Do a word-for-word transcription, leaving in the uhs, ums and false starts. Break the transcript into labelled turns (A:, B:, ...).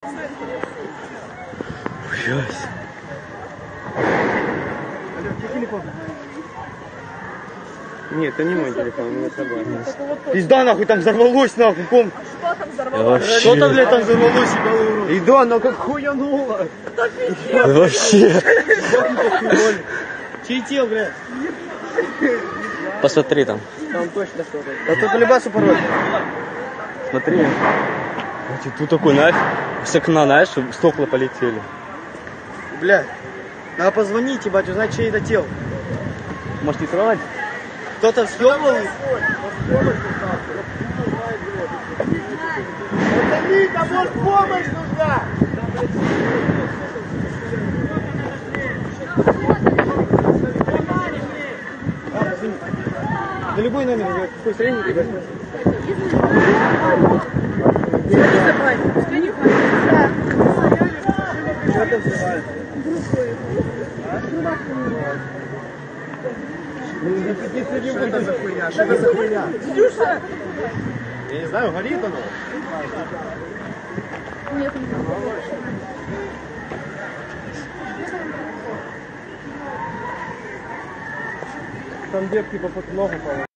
A: Ужас. Нет, это не мой телефон, у меня согласен. Пизда нахуй, там взорвалось нахуй, ком.
B: Что там взорвалось?
A: Что-то, блядь, там взорвалось, ебало в рот. И да, ну как хуянуло. Вообще. Чей тел, блядь?
C: Посмотри там.
A: Там точно что-то. А тут по-любасу пароль.
C: Смотри. Значит, тут такой, знаешь, с окна, знаешь, чтобы стекла полетели.
A: Блядь, надо позвонить, ебать, узнать, чей это тел.
C: Может, не срывать?
A: Кто-то съебал?
B: Виталик, может помощь нужна?
A: На любой номер, какой средний ты возьмешь? Что там срывает? Что это за хуйня? Что это за хуйня?
B: Дюша!
A: Я не знаю, горит оно.
B: Нет, не
A: Там девки по ногу